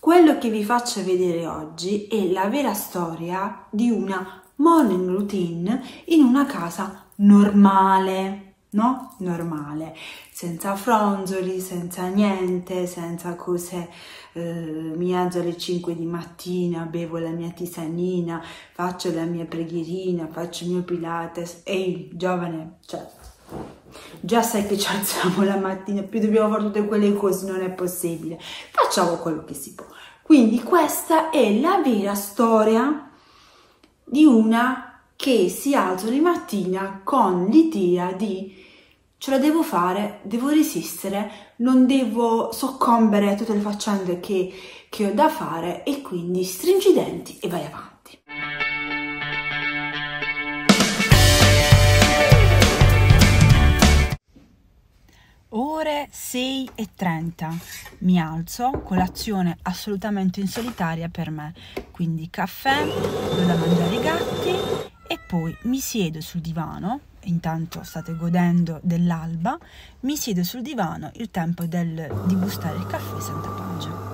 Quello che vi faccio vedere oggi è la vera storia di una morning routine in una casa normale, no? Normale, senza fronzoli, senza niente, senza cose. Mi alzo alle 5 di mattina, bevo la mia tisanina, faccio la mia preghierina, faccio il mio pilates. Ehi, giovane, cioè, già sai che ci alziamo la mattina, più dobbiamo fare tutte quelle cose, non è possibile. Facciamo quello che si può. Quindi questa è la vera storia di una che si alza di mattina con l'idea di ce la devo fare, devo resistere, non devo soccombere a tutte le faccende che ho da fare, e quindi stringi i denti e vai avanti. Ore 6:30, mi alzo, colazione assolutamente insolitaria per me, quindi caffè, do da mangiare i gatti e poi mi siedo sul divano. Intanto state godendo dell'alba, mi siedo sul divano, il tempo di gustare il caffè senza pancia.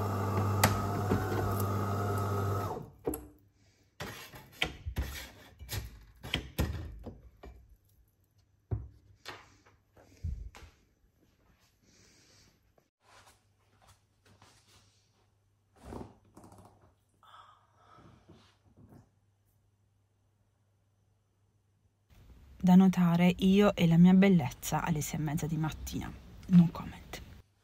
Da notare, io e la mia bellezza alle 6:30 di mattina. No comment.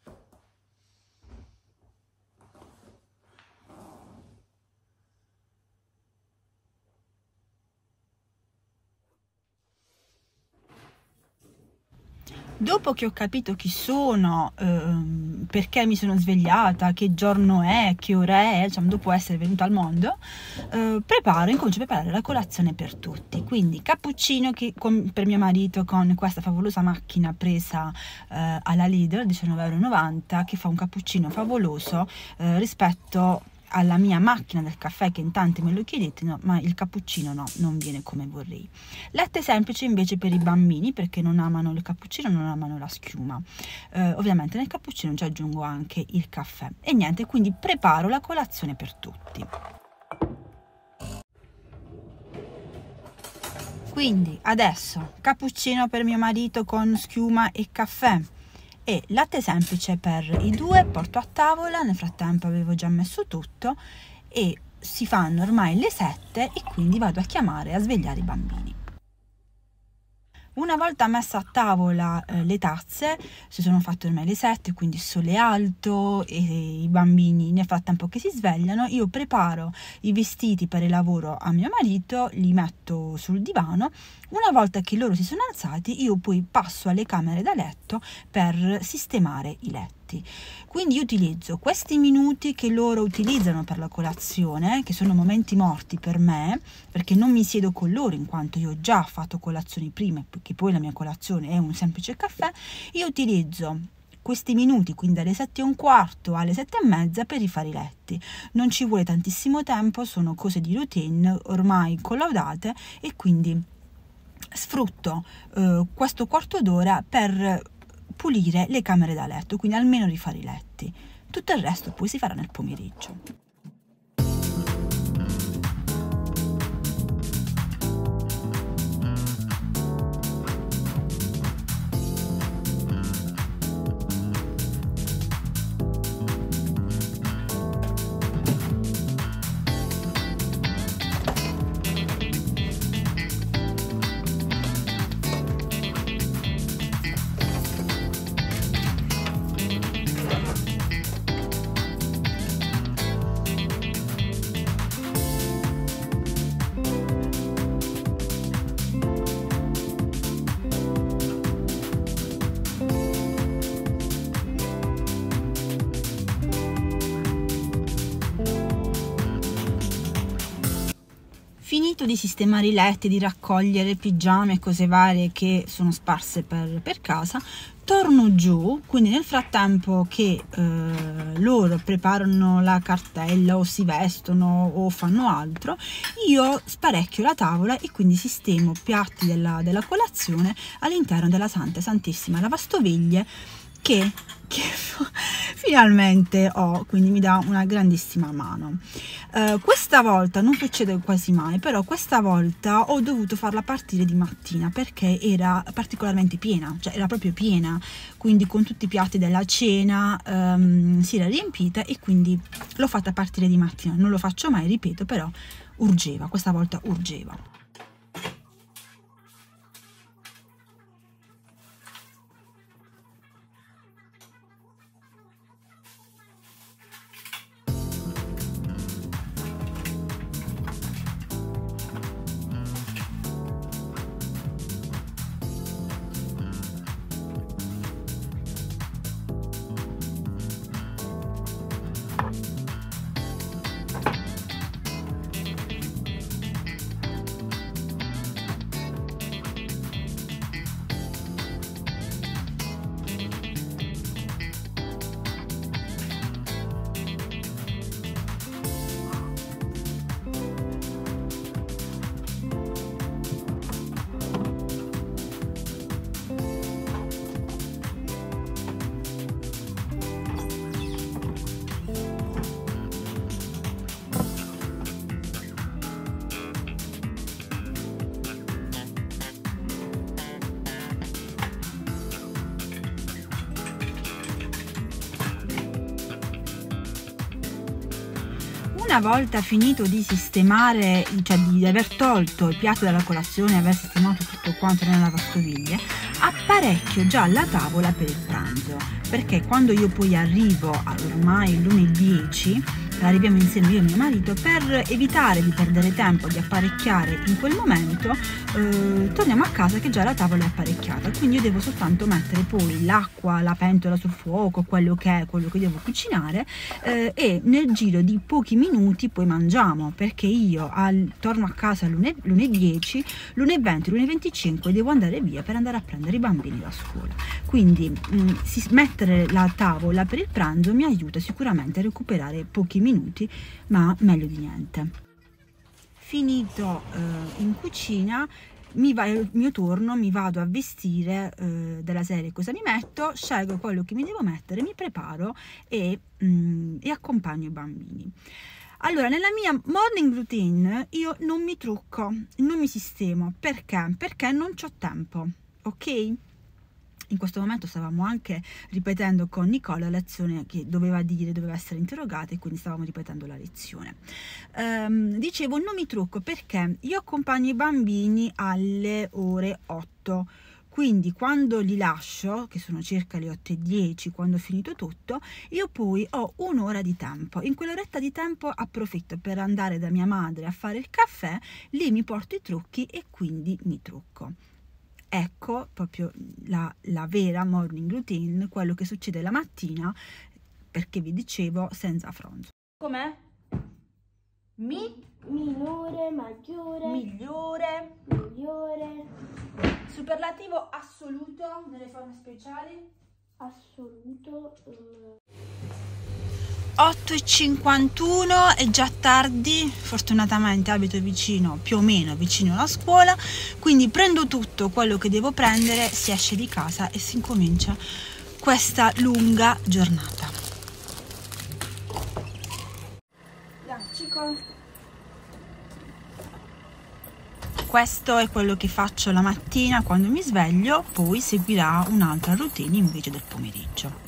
Dopo che ho capito chi sono, perché mi sono svegliata, che giorno è, che ora è, diciamo, dopo essere venuta al mondo, incomincio a preparare la colazione per tutti. Quindi cappuccino per mio marito con questa favolosa macchina presa alla Lidl, 19,90 €, che fa un cappuccino favoloso rispetto alla mia macchina del caffè, che in tanti me lo chiedete, no, ma il cappuccino no, non viene come vorrei. Latte semplice invece per i bambini, perché non amano il cappuccino, non amano la schiuma. Ovviamente nel cappuccino ci aggiungo anche il caffè. E niente, quindi preparo la colazione per tutti. Quindi adesso cappuccino per mio marito con schiuma e caffè, e latte semplice per i due, porto a tavola. Nel frattempo avevo già messo tutto e si fanno ormai le 7 e quindi vado a chiamare e a svegliare i bambini. Una volta messa a tavola le tazze, si sono fatte ormai le 7, quindi il sole è alto e i bambini nel frattempo che si svegliano, io preparo i vestiti per il lavoro a mio marito, li metto sul divano. Una volta che loro si sono alzati, io poi passo alle camere da letto per sistemare i letti. Quindi io utilizzo questi minuti che loro utilizzano per la colazione, che sono momenti morti per me, perché non mi siedo con loro in quanto io ho già fatto colazioni prima, perché poi la mia colazione è un semplice caffè. Io utilizzo questi minuti, quindi dalle 7:15 alle 7:30, per rifare i letti. Non ci vuole tantissimo tempo, sono cose di routine ormai collaudate, e quindi sfrutto questo quarto d'ora per pulire le camere da letto, quindi almeno rifare i letti. Tutto il resto poi si farà nel pomeriggio. Finito di sistemare i letti, di raccogliere pigiame e cose varie che sono sparse per casa, torno giù. Quindi nel frattempo che loro preparano la cartella o si vestono o fanno altro, io sparecchio la tavola e quindi sistemo piatti della colazione all'interno della Santissima lavastoviglie, che finalmente ho, quindi mi dà una grandissima mano. Questa volta non succede quasi mai, però questa volta ho dovuto farla partire di mattina perché era particolarmente piena, cioè era proprio piena, quindi con tutti i piatti della cena si era riempita, e quindi l'ho fatta partire di mattina. Non lo faccio mai, ripeto, però urgeva, questa volta urgeva. Una volta finito di sistemare, cioè di aver tolto il piatto dalla colazione e aver sistemato tutto quanto nella lavastoviglie, apparecchio già la tavola per il pranzo, perché quando io poi arrivo ormai lunedì 10, arriviamo insieme io e mio marito, per evitare di perdere tempo di apparecchiare in quel momento, torniamo a casa che già la tavola è apparecchiata, quindi io devo soltanto mettere poi l'acqua, la pentola sul fuoco, quello che devo cucinare, e nel giro di pochi minuti poi mangiamo, perché io torno a casa lunedì 10, lunedì 20, lunedì 25 devo andare via per andare a prendere i bambini da scuola. Quindi mettere la tavola per il pranzo mi aiuta sicuramente a recuperare pochi minuti, ma meglio di niente. Finito in cucina, il mio turno, mi vado a vestire, della serie cosa mi metto, scelgo quello che mi devo mettere, mi preparo e accompagno i bambini. Allora, nella mia morning routine io non mi trucco, non mi sistemo. Perché? Perché non c'ho tempo, ok? In questo momento stavamo anche ripetendo con Nicola la lezione che doveva essere interrogata, e quindi stavamo ripetendo la lezione. Dicevo, non mi trucco perché io accompagno i bambini alle ore 8, quindi quando li lascio, che sono circa le 8:10, quando ho finito tutto, io poi ho un'ora di tempo. In quell'oretta di tempo approfitto per andare da mia madre a fare il caffè, lì mi porto i trucchi e quindi mi trucco. Ecco proprio la vera morning routine, quello che succede la mattina, perché vi dicevo senza fronzo. Com'è? Minore, maggiore, Migliore, migliore, superlativo assoluto nelle forme speciali. assoluto. 8:51, è già tardi, fortunatamente abito vicino, più o meno vicino alla scuola, quindi prendo tutto quello che devo prendere, si esce di casa e si incomincia questa lunga giornata. Questo è quello che faccio la mattina quando mi sveglio, poi seguirà un'altra routine invece del pomeriggio.